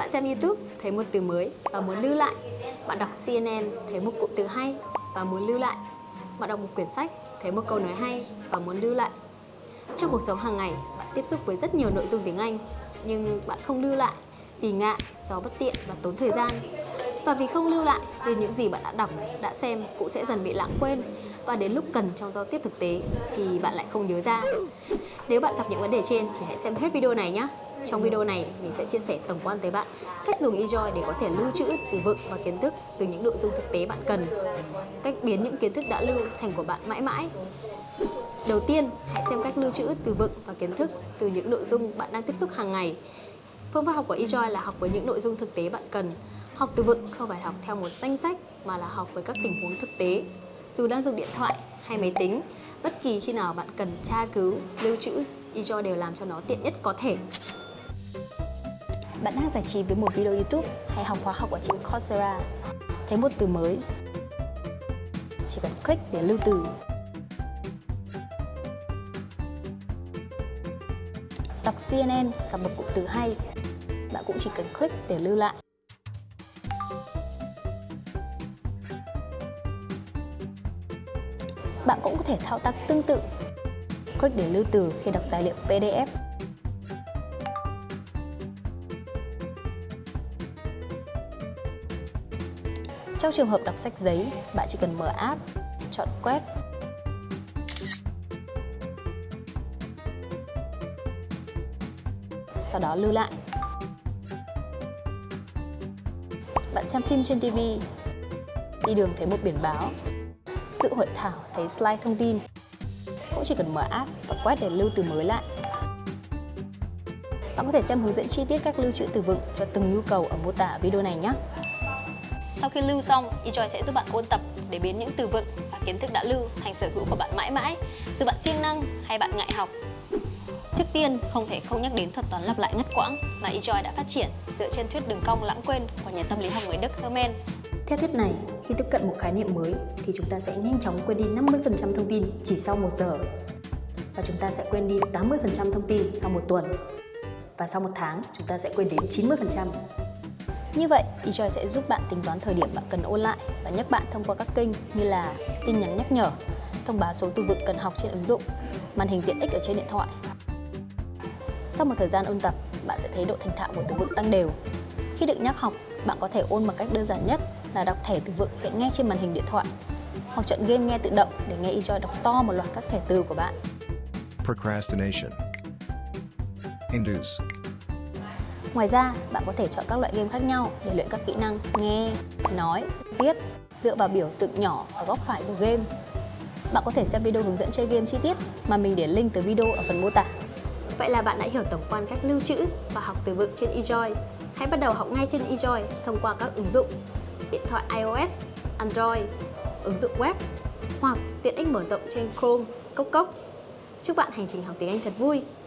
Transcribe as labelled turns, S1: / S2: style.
S1: Bạn xem YouTube thấy một từ mới và muốn lưu lại. Bạn đọc CNN thấy một cụm từ hay và muốn lưu lại. Bạn đọc một quyển sách thấy một câu nói hay và muốn lưu lại. Trong cuộc sống hàng ngày, bạn tiếp xúc với rất nhiều nội dung tiếng Anh, nhưng bạn không lưu lại vì ngại, do bất tiện và tốn thời gian. Và vì không lưu lại nên những gì bạn đã đọc, đã xem cũng sẽ dần bị lãng quên, và đến lúc cần trong giao tiếp thực tế thì bạn lại không nhớ ra. Nếu bạn gặp những vấn đề trên thì hãy xem hết video này nhé. Trong video này mình sẽ chia sẻ tổng quan tới bạn cách dùng eJoy để có thể lưu trữ từ vựng và kiến thức từ những nội dung thực tế bạn cần, cách biến những kiến thức đã lưu thành của bạn mãi mãi. Đầu tiên, hãy xem cách lưu trữ từ vựng và kiến thức từ những nội dung bạn đang tiếp xúc hàng ngày. Phương pháp học của eJoy là học với những nội dung thực tế bạn cần. Học từ vựng không phải học theo một danh sách mà là học với các tình huống thực tế. Dù đang dùng điện thoại hay máy tính, bất kỳ khi nào bạn cần tra cứu, lưu trữ, eJoy đều làm cho nó tiện nhất có thể. Bạn đang giải trí với một video YouTube hay học khóa học ở trên Coursera. Thấy một từ mới, chỉ cần click để lưu từ. Đọc CNN gặp một cụm từ hay, bạn cũng chỉ cần click để lưu lại. Bạn cũng có thể thao tác tương tự, click để lưu từ khi đọc tài liệu PDF. Trong trường hợp đọc sách giấy, bạn chỉ cần mở app, chọn quét. Sau đó lưu lại. Bạn xem phim trên TV, đi đường thấy một biển báo, dự hội thảo thấy slide thông tin, cũng chỉ cần mở app và quét để lưu từ mới lại. Bạn có thể xem hướng dẫn chi tiết cách lưu trữ từ vựng cho từng nhu cầu ở mô tả video này nhé. Sau khi lưu xong, eJoy sẽ giúp bạn ôn tập để biến những từ vựng và kiến thức đã lưu thành sở hữu của bạn mãi mãi, dù bạn siêng năng hay bạn ngại học. Trước tiên, không thể không nhắc đến thuật toán lặp lại ngắt quãng mà eJoy đã phát triển dựa trên thuyết đường cong lãng quên của nhà tâm lý học người Đức Hermann. Theo thuyết này, khi tiếp cận một khái niệm mới thì chúng ta sẽ nhanh chóng quên đi 50% thông tin chỉ sau 1 giờ. Và chúng ta sẽ quên đi 80% thông tin sau 1 tuần. Và sau 1 tháng, chúng ta sẽ quên đến 90%. Như vậy, eJoy sẽ giúp bạn tính toán thời điểm bạn cần ôn lại và nhắc bạn thông qua các kênh như là tin nhắn nhắc nhở, thông báo số từ vựng cần học trên ứng dụng, màn hình tiện ích ở trên điện thoại. Sau một thời gian ôn tập, bạn sẽ thấy độ thành thạo của từ vựng tăng đều. Khi được nhắc học, bạn có thể ôn bằng cách đơn giản nhất là đọc thẻ từ vựng hiện ngay trên màn hình điện thoại, hoặc chọn game nghe tự động để nghe eJoy đọc to một loạt các thẻ từ của bạn.
S2: Procrastination. Induce.
S1: Ngoài ra, bạn có thể chọn các loại game khác nhau để luyện các kỹ năng nghe, nói, viết dựa vào biểu tượng nhỏ ở góc phải của game. Bạn có thể xem video hướng dẫn chơi game chi tiết mà mình để link tới video ở phần mô tả. Vậy là bạn đã hiểu tổng quan cách lưu trữ và học từ vựng trên eJoy. Hãy bắt đầu học ngay trên eJoy thông qua các ứng dụng điện thoại iOS, Android, ứng dụng web hoặc tiện ích mở rộng trên Chrome, Cốc. Chúc bạn hành trình học tiếng Anh thật vui!